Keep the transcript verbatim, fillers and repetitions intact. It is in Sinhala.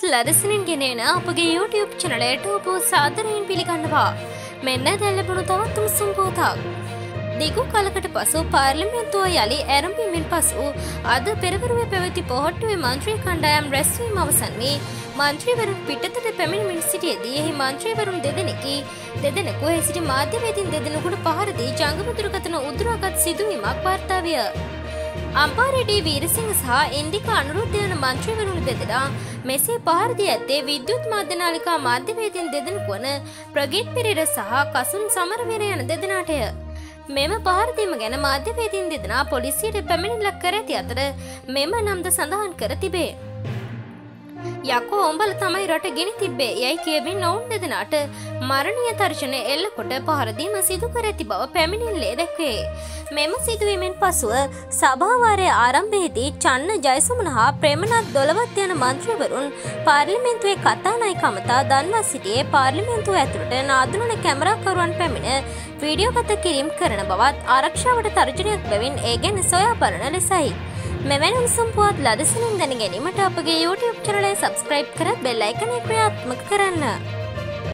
පුවත් ලදසිනින් ගෙනෙන අපගේ YouTube චැනලයට ඔබ සාදරයෙන් පිළිගන්නවා. මෙන්න දැන් ලැබුණු තවත් උණුසුම් පුවතක්. දිගු කාලකට පසු පාර්ලිමේන්තුව යලි ආරම්භීමෙන් පසු අද පෙරවරුවේ පැවති පොහොට්ටුවේ මන්ත්‍රී කණ්ඩායම් රැස්වීම අවසන් වී මන්ත්‍රීවරුන් පිටතට පැමිණෙමින් සිටියේදී එහි මන්ත්‍රීවරුන් දෙදෙනෙකි දෙදෙනෙකු එහි සිටි මාධ්‍යවේදීන් දෙදෙනෙකුට පහර දී ජංගම දුරකථන උදුරාගත් සිදුවීමක් වාර්තා විය. අම්පාරේඩී වීරසිංහ සහ ඉන්දිකා අනුරුද්ධ යන මන්ත්‍රීවරුන් දෙදෙනා මෙසේ පහර දී ඇත්තේ විද්‍යුත් මාධ්‍ය නාලිකා මාධ්‍යවේදීන් දෙදෙනෙකු වන ප්‍රගීත් පෙරේරා සහ කසුන් සමරවීර යන දෙදෙනාටය. මෙම පහර දීම ගැන මාධ්‍යවේදීන් දෙදෙනා පොලිසියට පැමිණිල්ලක් කර ඇති අතර මෙම නම්ද සඳහන් කර තිබේ. යකෝ උඹල තමයි රට ගෙන තිබ්බේ යයි කියමින් ඔවුන් දෙදෙනාට මරණීය තර්ජනය එල්ලකොට පහර දීම සිදු කර ඇති බව පැමිණිල්ලේ දැක්වේ. මෙම සිදුවීමෙන් පසුව සභාවාරයේ ආරම්භයේදී චන්න ජයසුමන හා ප්‍රේමනාත් දොළවත් යන මන්ත්‍රීවරුන් පාර්ලිමේන්තුවේ කතානායක අමතා දන්වා සිටියේ පාර්ලිමේන්තුව ඇතුළට නාදුනන කැමරාකරුවන් පැමිණ වීඩියෝ ගත කිරීම කරන බවත් ආරක්ෂාවට තර්ජනයක් බැවින් ඒ ගැන සොයා බලන ලෙසයි. මෙවැනි උණුසුම් පුවත් ලදසිනින් දැන ගැනීමට අපගේ YouTube චැනලය සබ්ස්ක්‍රයිබ් කර බෙල් අයිකනය ක්‍රියාත්මක කරන්න.